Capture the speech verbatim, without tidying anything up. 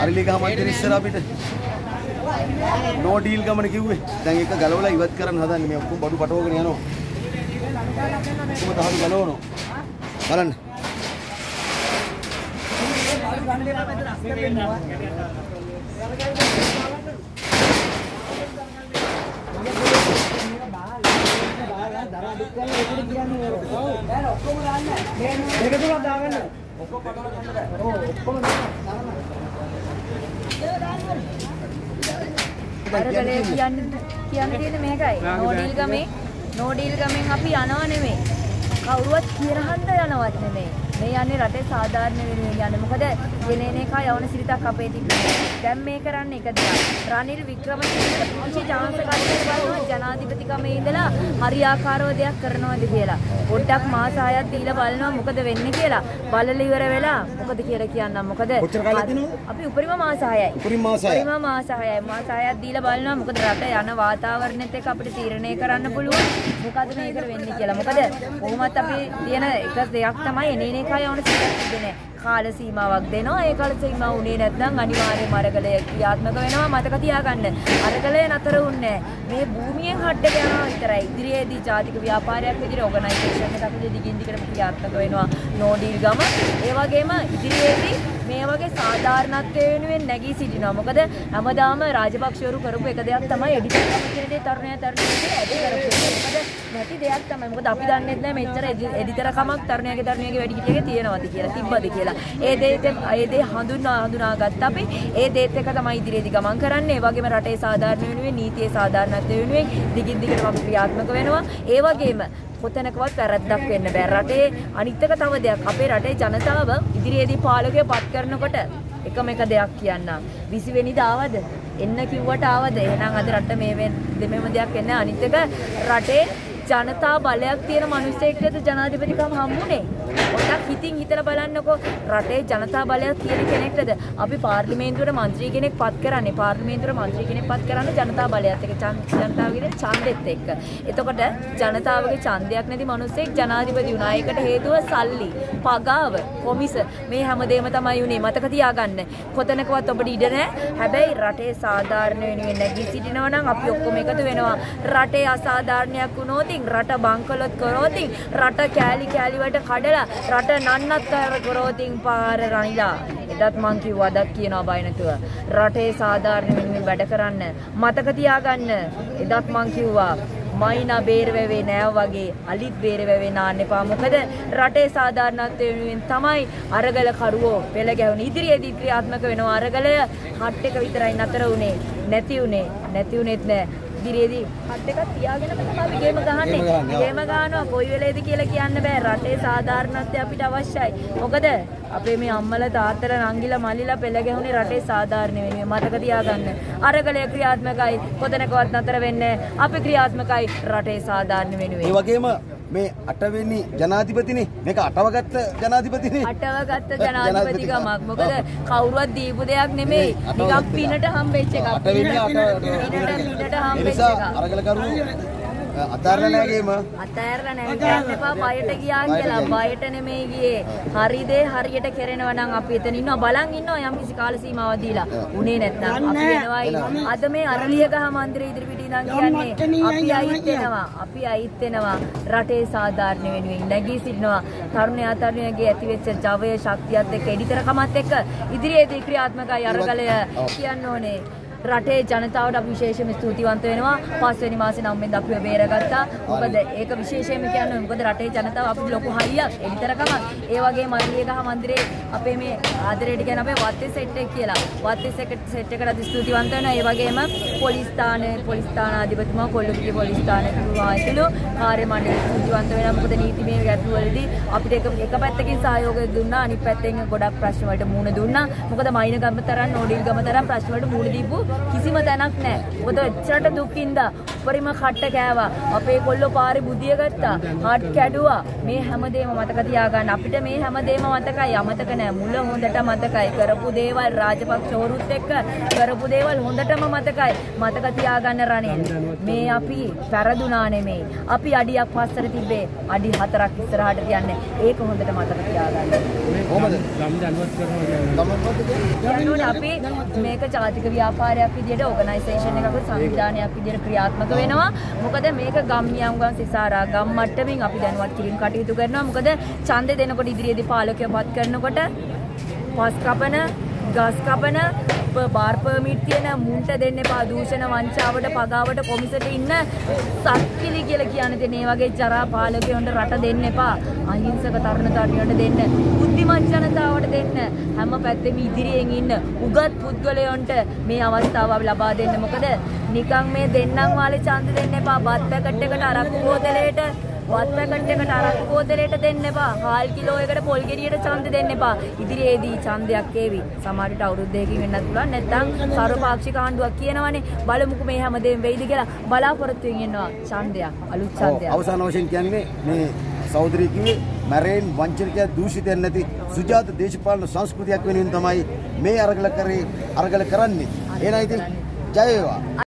අරලි ගහ මන්දිර ඉස්සර අපිට නෝ ඩීල් ගමන කිව්වේ. දැන් ඒක ගලවලා ඉවත් කරන්න හදන්නේ. මේ ඔක්කොම බඩු පටවගෙන යනවා. ඔක්කොම තහඩු ගලවනවා. බලන්න. අරගලේ කියන්නේ කියන්නේ තියෙන්නේ මේකයි. නෝඩීල් ගමේ නෝඩීල් ගමෙන් අපි යනවා නෙමෙයි. කවුරුවත් කියන හන්ද යනවත් නෙමෙයි. මේ යන්නේ රටේ සාධාරණ වෙනුවෙන් යන්නේ. මොකද ගෙනේන එක යවන සිරිතක් අපේ තිබුණා. දැන් මේ කරන්නේ එක දෙයක්. රනිල් වික්‍රමසිංහ පුංචි chance එකක් දෙනවා ජනාධිපතිකමේ ඉඳලා හරියාකාරව දෙයක් කරනවද කියලා. පොඩ්ඩක් මාස හයක් දීලා බලනවා මොකද වෙන්නේ කියලා. බලලා ඉවර වෙලා මොකද කියලා කියන්නම්. මොකද අපි උපරිම මාස හයයි. උපරිම මාස හයයි. උපරිම මාස හයයි. මාස හයක් දීලා බලනවා මොකද රට යන වාතාවරණයත් එක්ක අපිට තීරණය කරන්න පුළුවන්. මොකද මේකට වෙන්නේ කියලා. මොකද කොහොමත් අපි තියෙන එක දෙයක් තමයි එනේන එක යවන සිරිතක් දෙන්නේ. කාල සීමාවක් දෙනවා. ඒ කාල සීමාව උනේ නැත්නම් අනිවාර්යයෙන්ම අරගලය ක්‍රියාත්මක වෙනවා. මතක තියාගන්න. අරගලය නතර වුන්නේ මේ භූමියෙන් හඩ යනවා විතරයි. ඉදිරියේදී ජාතික ව්‍යාපාරයක් විදිහට ඕගනයිසේෂන් එකක් විදිහට දිගින් දිගටම ක්‍රියාත්මක වෙනවා. නෝඩීල් ගම. ඒ වගේම ඉදිරියේදී මේ වගේ සාධාරණත්වය වෙනුවෙන් නැගී සිටිනවා. මොකද හැමදාම රාජපක්ෂවරු කරපු එක දෙයක් තමයි එඩිටර් කමිටියේ තරුණයා තරුණියගේ ඇඩි කරපු එක. මොකද නැති දෙයක් තමයි. මොකද අපි දන්නේ නැහැ මෙච්චර එඩිටර් කමක් තරුණයාගේ තරුණියගේ වැඩිහිටියගේ තියෙනවද කියලා තිබ්බද කියලා. ඒ දේත් ඒ දේ හඳුනා හඳුනාගත්ත අපි ඒ දේත් එක තමයි ඉදිරියේදී ගමන් කරන්නේ. ඒ වගේම රටේ සාධාරණ වෙනුවෙන් නීතියේ සාධාරණත්වය වෙනුවෙන් දිගින් දිගටම අපි ක්‍රියාත්මක වෙනවා. ඒ වගේම කොතැනකවත් වැරද්දක් වෙන්න බෑ. රටේ අනිත් එක තව දෙයක්. අපේ රටේ ජනතාව ඉදිරියේදී පාලකයෝ පත් කරනකොට එකම එක දෙයක් කියන්නම්. විසි වෙනිදා ආවද? එන්න කිව්වට ආවද? එහෙනම් අද රට මේ දෙමෙම දෙයක් එන්නේ. අනිත් එක රටේ ජනතා බලයක් තියෙන මිනිස්සෙක්ටද ජනාධිපතිකම හම්බුනේ. පොඩ්ඩක් හිතින් හිතලා බලන්නකෝ. රටේ ජනතා බලයක් තියෙන කෙනෙක්ටද අපි පාර්ලිමේන්තුවට മന്ത്രി කෙනෙක් පත් කරන්නේ. පාර්ලිමේන්තුවට മന്ത്രി කෙනෙක් පත් කරන්නේ ජනතා බලයත් එක්ක, ජනතාවගේ ඡන්දෙත් එක්ක. එතකොට ජනතාවගේ ඡන්දයක් නැති මිනිස්සෙක් ජනාධිපති වුණා. ඒකට හේතුව සල්ලි, පගාව, කොමිස මේ හැමදේම තමයි උනේ. මතක තියාගන්න. කොතැනකවත් ඔබට ඉඩ නැහැ. හැබැයි රටේ සාධාරණ වෙනුවෙන් නැගී සිටිනවා නම් අපි ඔක්කොම එකතු වෙනවා. රටේ අසාධාරණයක් වුණොත් රට බංකොලොත් කරෝතින් රට කෑලි කෑලි වලට කඩලා රට නන්නත්තර කරෝතින් පාර රනිලා එදත් මං කිව්වා අදත් කියනවා බය නැතුව රටේ සාධාරණ වෙනුවෙන් වැඩ කරන්න මතක තියාගන්න එදත් මං කිව්වා මයිනා බේර වෙවේ නෑ වගේ අලිත් බේර වෙවේ නාන්න එපා මොකද රටේ සාධාරණත්වය වෙනුවෙන් තමයි අරගල කරුවෝ පෙළ ගැහුණේ ඉදිරියේදී ක්‍රියාත්මක වෙනවා අරගලය හට් එක විතරයි නතර උනේ නැති උනේ නැති උනේත් නෑ ඉදිරියේදී හට් එකක් තියාගෙන තමයි අපි ගේම ගහන්නේ. ගේම ගහනවා කොයි වෙලේද කියලා කියන්න බෑ. රටේ සාධාරණත්වය අපිට අවශ්‍යයි. මොකද අපේ මේ අම්මලා තාත්තලා නංගිලා මල්ලිලා පෙළ ගැහුනේ රටේ සාධාරණ වෙනුවෙන්. මතක තියාගන්න. අරගලය ක්‍රියාත්මකයි. කොතැනකවත් නතර වෙන්නේ නැහැ. අපි ක්‍රියාත්මකයි රටේ සාධාරණ වෙනුවෙන්. ඒ වගේම මේ අටවෙනි ජනාධිපතිනේ මේක අටවගත්ත ජනාධිපතිනේ අටවගත්ත ජනාධිපතිකමක් මොකද කවුරුවත් දීපු දෙයක් නෙමෙයි නිකන් පිනට හම්බෙච්ච එකක් අටවෙනි අට පිනට හම්බෙච්ච එකක් අරගලකරු අතාරලා නෑගේම අතාරලා නෑ කියන්න එපා බයට ගියා කියලා බයට නෙමෙයි ගියේ හරි දේ හරියට කරනවා නම් අපි එතන ඉන්නවා බලන් ඉන්නවා යම් කිසි කාල සීමාවක් දීලා උනේ නැත්නම් අපි වෙනවයි අද මේ අරලියගහ මන්දිරේ ඉදිරි පිටින් ඉඳන් කියන්නේ අපි අයිත් වෙනවා අපි අයිත් වෙනවා රටේ සාධාරණ වෙනුවෙන් නැගී සිටිනවා තරුණයා තරුණියගේ ඇතිවෙච්ච ජවය ශක්තියත් එක්ක එඩිතරකමත් එක්ක ඉදිරියේදී ක්‍රියාත්මකයි අරගලය කියන්න ඕනේ රටේ ජනතාවට අපි විශේෂයෙන්ම ස්තුතිවන්ත වෙනවා පස්වෙනි මාසේ නම් වෙනද අපිව බේරගත්තා මොකද ඒක විශේෂයෙන්ම කියන්නේ මොකද රටේ ජනතාව අපිට ලොකු හරියක් එලිතරකම ඒ වගේම අරලියගහ මන්දිරේ අපේ මේ ආදරේට කියන අපේ වත්තේ සෙට් එක කියලා වත්තේ සෙට් එකට ස්තුතිවන්ත වෙනවා ඒ වගේම පොලිස් ස්ථානයේ පොලිස් ස්ථානාධිපතිතුමා කොල්ලුපිටිය පොලිස් ස්ථානයේ වාසිලු කාර්ය මණ්ඩලය ස්තුතිවන්ත වෙනවා මොකද නීතිමය ගැටලු වලදී අපිට එක එක පැත්තකින් සහයෝගය දුන්නා අනිත් පැත්තෙන් ගොඩක් ප්‍රශ්න වලට මුහුණ දුන්නා මොකද මයින ගම තරම් නෝඩීල් ගම තරම් ප්‍රශ්න වලට මුහුණ දීපු කිසිම තැනක් නැහැ. මොකද එච්චරට දුකින්ද උපරිම කට්ට කෑවා. අපේ කොල්ලෝ පාරේ බුදිය ගත්තා. හට් කැඩුවා. මේ හැමදේම මතක තියාගන්න. අපිට මේ හැමදේම මතකයි. අමතක නෑ. මුල හොඳට මතකයි. කරපු දේවල් රාජපක්ෂ වරුත් එක්ක කරපු දේවල් හොඳටම මතකයි. මතක තියාගන්න රනිල්. මේ අපි පෙරදුනා නෙමෙයි. අපි අඩියක් පස්සට තිබ්බේ. අඩි හතරක් ඉස්සරහට තියන්නේ. ඒක හොඳට මතක තියාගන්න. කොහමද? ගම් දැනුවත් කරනවා කියන්නේ. යනකොට අපි මේක ජාතික ව්‍යාපාරයක් විදියට ඕගනයිසේෂන් එකක සංවිධානයක් විදියට ක්‍රියාත්මක වෙනවා. මොකද මේක ගම් නියම්ගම් සිසාරා ගම් මට්ටමින් අපි දැනුවත් කිරීම කටයුතු කරනවා. මොකද ඡන්දේ දෙනකොට ඉදිරියේදී පාලකයෝ පත් කරනකොට පස් කපන, ගස් කපන, බාර් පර්මිට් තියෙන මුන්ට දෙන්න එපා. දූෂණ වංචාවට පගාවට කොමිසෙට ඉන්න සත්කිලි කියලා කියන්නේ තේ මේ වගේ ජරා පාලකයන්ට රට දෙන්න එපා. අහිංසක තරුණ තරුණියන්ට දෙන්න. බුද්ධිමත් ජනතාවට දෙන්න. හැම පැත්තෙම ඉදිරියෙන් ඉන්න උගත් පුද්ගලයන්ට මේ අවස්ථාව ලබා දෙන්න. මොකද නිකන් මේ දෙන්නම් වාලේ ඡන්ද දෙන්න එපා. බත් පැකට් එකට අරක්කු බෝතලයට වත් පැකට් එකට අරක්කු බෝතලයට දෙන්න එපා. හාල් කිලෝ එකට පොල් ගෙඩියට ඡන්ද දෙන්න එපා. ඉදිරියේදී ඡන්දයක් ඒවි. සමහරට අවුරුදු දෙකකින් වෙන්නත් පුළුවන්. නැත්නම් සර්වපාක්ෂික ආණ්ඩුවක් කියනවනේ. බලමුකෝ මේ හැමදේම වෙයිද කියලා බලාපොරොත්තුෙන් ඉන්නවා ඡන්දයක්. අලුත් ඡන්දයක්. අවසාන වශයෙන් කියන්නේ මේ සහෝදරී කිව්වේ මැරෙන් වංචනිකයා දූෂිතයන් නැති සුජාත දේශපාලන සංස්කෘතියක් වෙනුවෙන් තමයි මේ අරගල කරේ අරගල කරන්නේ. එහෙනම් ඉතින් ජය වේවා.